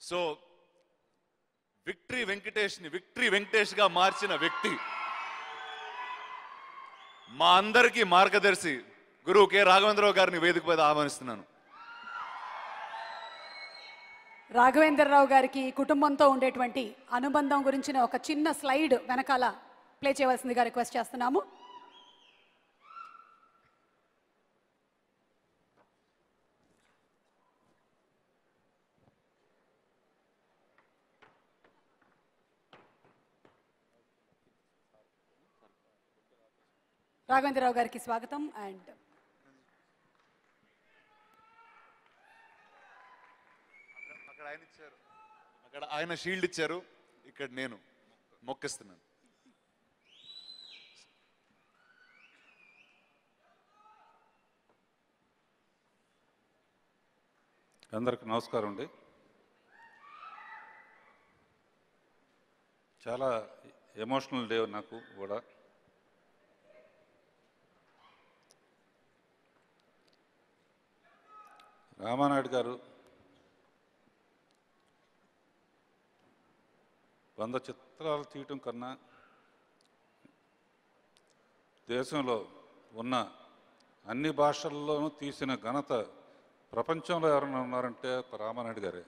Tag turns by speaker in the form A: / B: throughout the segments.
A: So victory వెంకటేష్గా మార్చిన వ్యక్తి, మా అందరికీ మార్గదర్శి గురువు కె రాఘవేంద్రరావు గారిని వేదిక మీద ఆహ్వానిస్తున్నాను.
B: రాఘవేంద్రరావు గారికి కుటుంబంతో ఉండేటువంటి అనుబంధం గురించిన ఒక చిన్న స్లైడ్ వెనకాల ప్లే చేయవలసిందిగా రిక్వెస్ట్ చేస్తున్నాము. రాఘవేంద్రరావు గారికి స్వాగతం. అండ్
A: అక్కడ ఆయన షీల్డ్ ఇచ్చారు, ఇక్కడ నేను మొక్కిస్తున్నాను.
C: అందరికి నమస్కారం అండి. చాలా ఎమోషనల్ డే నాకు కూడా. రామానాయుడు గారు 100 చిత్రాలు తీయటం కన్నా దేశంలో ఉన్న అన్ని భాషల్లోనూ తీసిన ఘనత ప్రపంచంలో ఎవరైనా ఉన్నారంటే ఒక రామానాయుడు గారే.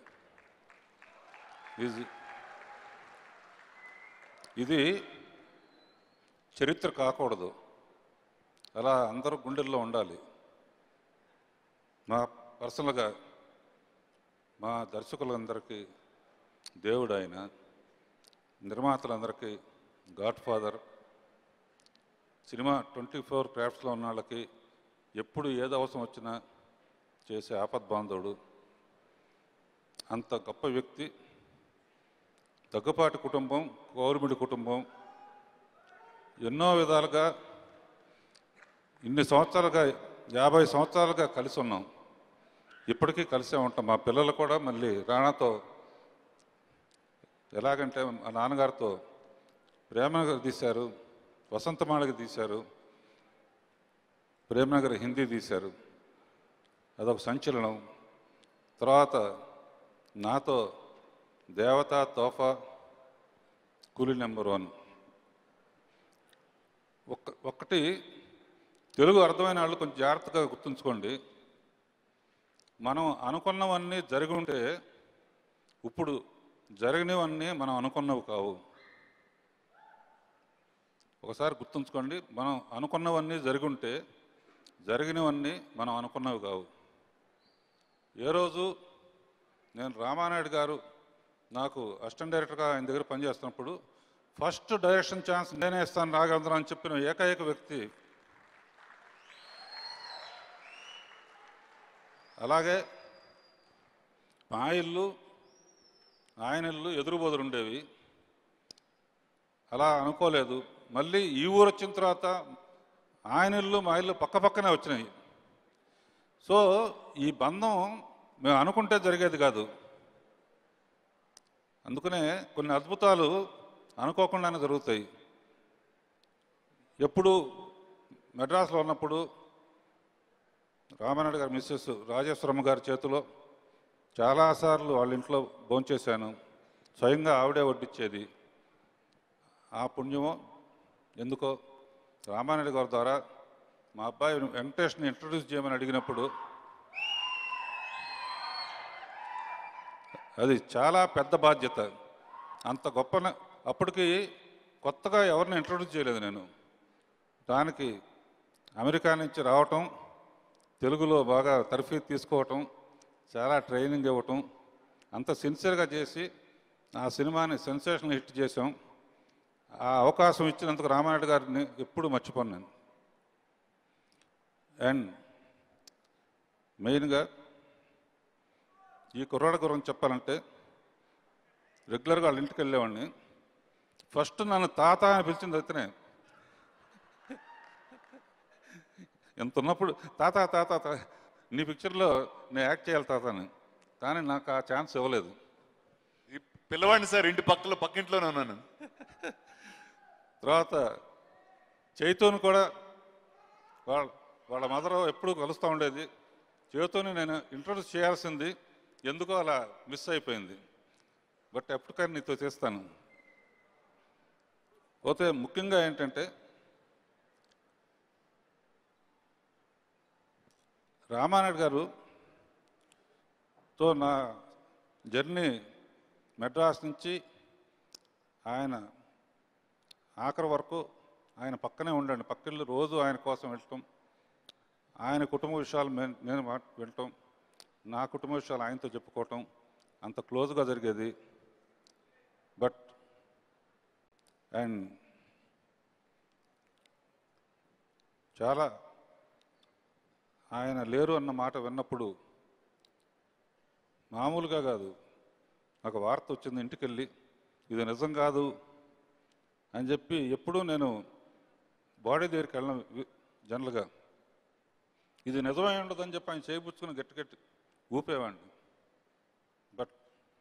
C: ఇది చరిత్ర కాకూడదు, అలా అందరూ గుండెల్లో ఉండాలి. మా పర్సనల్గా మా దర్శకులందరికీ దేవుడు ఆయన, నిర్మాతలందరికీ గాడ్ ఫాదర్, సినిమా 24 క్రాఫ్ట్స్లో ఉన్న వాళ్ళకి ఎప్పుడు ఏది అవసరం వచ్చినా చేసే ఆపద్బాంధవుడు, అంత గొప్ప వ్యక్తి. దగ్గుపాటి కుటుంబం, కోరుమిడి కుటుంబం ఎన్నో విధాలుగా ఇన్ని సంవత్సరాలుగా 50 సంవత్సరాలుగా కలిసి ఉన్నాం, ఇప్పటికీ కలిసే ఉంటాం. మా పిల్లలు కూడా మళ్ళీ రాణాతో ఎలాగంటే మా నాన్నగారితో ప్రేమనగర్ తీశారు, వసంతమాళకి తీశారు, ప్రేమనగర్ హిందీ తీశారు, అదొక సంచలనం. తర్వాత నాతో దేవతా తోఫా, కూలీ నెంబర్ 1. ఒక్కటి తెలుగు అర్థమైన వాళ్ళు కొంచెం జాగ్రత్తగా గుర్తుంచుకోండి. మనం అనుకున్నవన్నీ జరిగి ఉంటే ఇప్పుడు జరిగినవన్నీ మనం అనుకున్నవి కావు. ఒకసారి గుర్తుంచుకోండి, మనం అనుకున్నవన్నీ జరిగి ఉంటే జరిగినవన్నీ మనం అనుకున్నవి కావు. ఏ రోజు నేను రామానాయుడు గారు నాకు అసిస్టెంట్ డైరెక్టర్గా ఆయన దగ్గర పనిచేస్తున్నప్పుడు ఫస్ట్ డైరెక్షన్ ఛాన్స్ నేనే ఇస్తాను రాఘవేంద్ర అని చెప్పిన ఏకైక వ్యక్తి. అలాగే మా ఇల్లు ఆయన ఇల్లు ఎదురుబోదురు ఉండేవి, అలా అనుకోలేదు. మళ్ళీ ఈ ఊరు వచ్చిన తర్వాత ఆయన ఇల్లు మా ఇల్లు పక్క పక్కనే వచ్చినాయి. సో ఈ బంధం మేము అనుకుంటే జరిగేది కాదు. అందుకనే కొన్ని అద్భుతాలు అనుకోకుండానే జరుగుతాయి. ఎప్పుడు మెడ్రాస్లో ఉన్నప్పుడు రామానాయుడు గారి మిస్సెస్ రాజేశ్వరమ్మ గారి చేతిలో చాలాసార్లు వాళ్ళ ఇంట్లో భోంచేశాను. స్వయంగా ఆవిడే వడ్డిచ్చేది. ఆ పుణ్యమో ఎందుకో రామానాయుడు గారి ద్వారా మా అబ్బాయి వెంకటేష్ని ఇంట్రడ్యూస్ చేయమని అడిగినప్పుడు అది చాలా పెద్ద బాధ్యత. అంత గొప్ప అప్పటికి కొత్తగా ఎవరిని ఇంట్రడ్యూస్ చేయలేదు నేను. దానికి అమెరికా నుంచి రావటం, తెలుగులో బాగా తర్ఫీదు తీసుకోవటం, చాలా ట్రైనింగ్ ఇవ్వటం, అంత సిన్సియర్గా చేసి ఆ సినిమాని సెన్సేషనల్ హిట్ చేసాం. ఆ అవకాశం ఇచ్చినందుకు రామానాయుడు గారిని ఎప్పుడు మర్చిపోను నేను. అండ్ మెయిన్గా ఈ కుర్రాడి గురించి చెప్పాలంటే రెగ్యులర్గా వాళ్ళ ఇంటికి వెళ్ళేవాడిని. ఫస్ట్ నన్ను తాత అని పిలిచింది అయితేనే. ఎంత ఉన్నప్పుడు తాత తాత నీ పిక్చర్లో నేను యాక్ట్ చేయాలి తాత అని, కానీ నాకు ఆ ఛాన్స్ ఇవ్వలేదు.
A: పిల్లవాడిని సార్, ఇంటి పక్కింట్లోనే ఉన్నాను.
C: తర్వాత చైతూని కూడా వాళ్ళ మదర్ ఎప్పుడూ కలుస్తూ ఉండేది. చైతూని నేను ఇంట్రొడ్యూస్ చేయాల్సింది ఎందుకో అలా మిస్ అయిపోయింది. బట్ ఎప్పటికైనా నీతో చేస్తాను. పోతే ముఖ్యంగా ఏంటంటే రామానాయుడు గారుతో నా జర్నీ మెడ్రాస్ నుంచి ఆయన ఆఖరి వరకు ఆయన పక్కనే ఉండండి, పక్కన రోజు ఆయన కోసం వెళ్ళటం, ఆయన కుటుంబ విషయాలు నేను వినటం, నా కుటుంబ విషయాలు ఆయనతో చెప్పుకోవటం అంత క్లోజ్గా జరిగేది. బట్ అండ్ చాలా ఆయన లేరు అన్న మాట విన్నప్పుడు మామూలుగా కాదు, నాకు వార్త వచ్చింది, ఇంటికి వెళ్ళి ఇది నిజం కాదు అని చెప్పి ఎప్పుడూ నేను బాడీ దగ్గరికి వెళ్ళను జనరల్గా, ఇది నిజమై ఉండదని చెప్పి ఆయన చేయించుకుని గట్టి గట్టి ఊపేవాడిని. But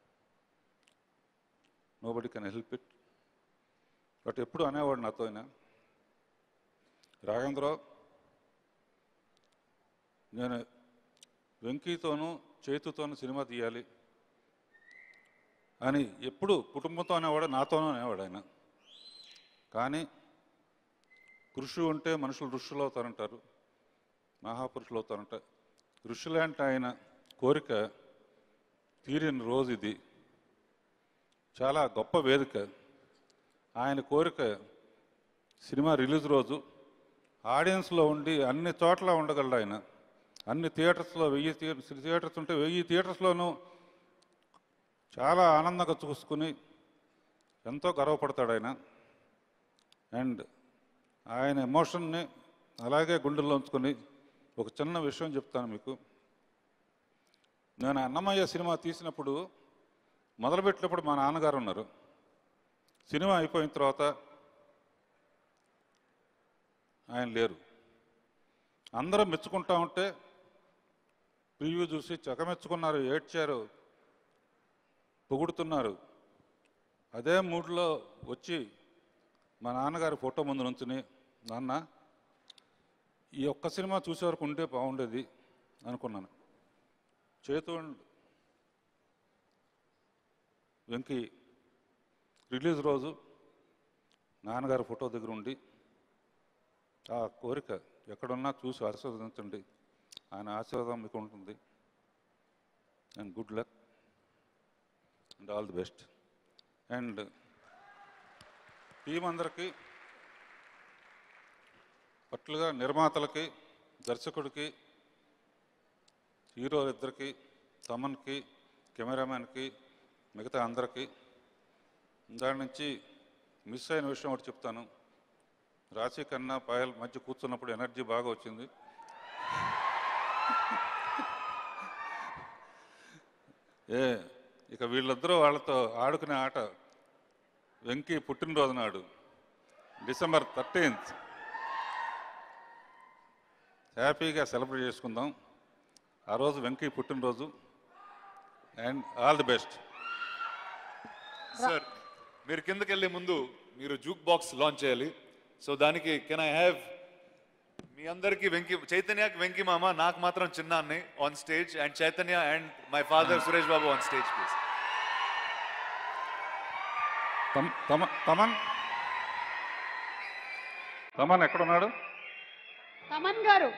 C: nobody can help it. But ఎప్పుడు అనేవాడు నాతో ఆయన, రాఘవేంద్రరావు నేను వెంకీతోనూ చేతుతోనూ సినిమా తీయాలి అని ఎప్పుడు కుటుంబంతో అనేవాడు, నాతోనూ అనేవాడు ఆయన. కానీ కృషి ఉంటే మనుషులు ఋషులు అవుతారంటారు, మహాపురుషులు అవుతారంటారు. ఋషులంటే ఆయన కోరిక తీరిన రోజు ఇది. చాలా గొప్ప వేదిక. ఆయన కోరిక సినిమా రిలీజ్ రోజు ఆడియన్స్లో ఉండి అన్ని చోట్ల ఉండగలడు ఆయన. అన్ని థియేటర్స్లో 1000 థియేటర్స్ ఉంటే 1000 థియేటర్స్లోనూ చాలా ఆనందంగా చూసుకుని ఎంతో గర్వపడతాడు ఆయన. అండ్ ఆయన ఎమోషన్ని అలాగే గుండెల్లో ఉంచుకొని ఒక చిన్న విషయం చెప్తాను మీకు. నేను అన్నమయ్య సినిమా తీసినప్పుడు మొదలుపెట్టినప్పుడు మా నాన్నగారు ఉన్నారు. సినిమా అయిపోయిన తర్వాత ఆయన లేరు. అందరం మెచ్చుకుంటా ఉంటే ప్రివ్యూ చూసి చకమెచ్చుకున్నారు, ఏడ్చారు, పొగుడుతున్నారు. అదే మూడ్లో వచ్చి మా నాన్నగారి ఫోటో ముందు నుంచుని, నాన్న ఈ ఒక్క సినిమా చూసే వరకు ఉంటే బాగుండేది అనుకున్నాను. చేతు వెంకీ రిలీజ్ రోజు నాన్నగారి ఫోటో దగ్గర ఉండి ఆ కోరిక ఎక్కడున్నా చూసి ఆశీర్వదించండి, ఆయన ఆశీర్వాదం మీకు ఉంటుంది. And good luck and all the best. And team అందరికీ, పట్లుగా నిర్మాతలకి, దర్శకుడికి, హీరోలిద్దరికి, తమన్కి, కెమెరామ్యాన్కి, మిగతా అందరికీ, దాని నుంచి మిస్ అయిన విషయం ఒకటి చెప్తాను. రాశి కన్నా పాయల్ మధ్య కూర్చున్నప్పుడు ఎనర్జీ బాగా వచ్చింది. ఇక వీళ్ళిద్దరూ వాళ్ళతో ఆడుకునే ఆట వెంకీ పుట్టినరోజు నాడు December 13th హ్యాపీగా సెలబ్రేట్ చేసుకుందాం. ఆ రోజు వెంకీ పుట్టినరోజు. And all the best.
A: Sir మీరు కిందకి వెళ్ళే ముందు మీరు జూక్ బాక్స్ లాంచ్ చేయాలి. సో దానికి కెన్ ఐ హ్యావ్ మీ అందరికి వెంకీ, చైతన్యకి వెంకీ మామ, నాకు మాత్రం చిన్నాన్ని on stage, and Chaitanya and my father Suresh Babu on stage please.
C: Thaman ఎక్కడున్నాడు?
B: తమన్ గారు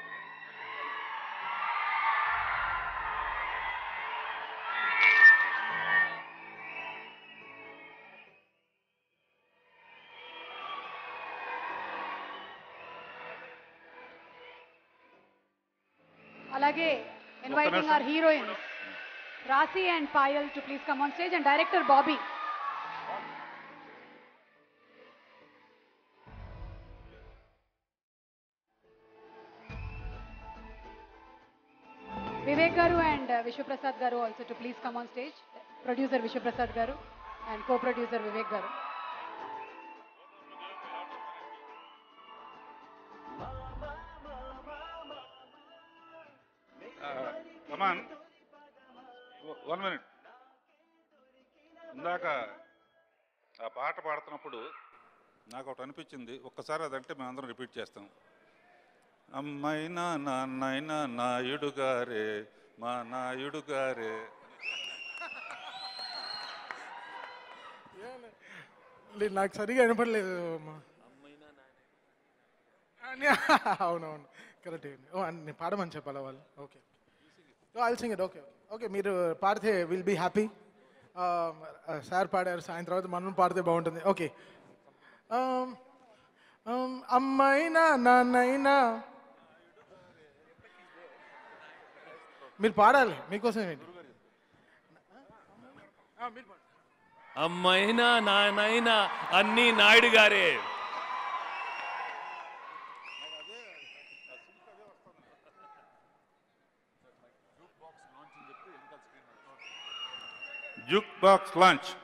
B: అలాగే inviting our heroines Rasi and Payal to please come on stage, and director Bobby. Vivek garu and Vishwa Prasad garu also to please come on stage. Producer Vishwa Prasad garu and co-producer Vivek garu.
C: Come on 1 minute. ఇందాక ఆ పాట పాడుతున్నప్పుడు నాకు ఒకటి అనిపించింది, ఒక్కసారి అదంటే మేమందరం repeat చేస్తాం. అమ్మైనా నాన్నైనా నాయుడు గారే, మా నాయుడు గారే.
D: లేదు నాకు సరిగా వినపడలేదు అమ్మా. అవునవును కరెక్ట్. నేను పాడమని చెప్పాలా వాళ్ళు? Okay I'll sing it. Okay okay మీరు పాడితే విల్ బీ హ్యాపీ. సార్ పాడారు, సాయంత్రం తర్వాత మనం పాడితే బాగుంటుంది. ఓకే. అమ్మైనా నాన్నైనా మీరు పాడాలి, మీకోసం ఏంటి.
E: అమ్మైనా నానైనా అన్నీ నాయుడు గారే.
C: Jukebox launch.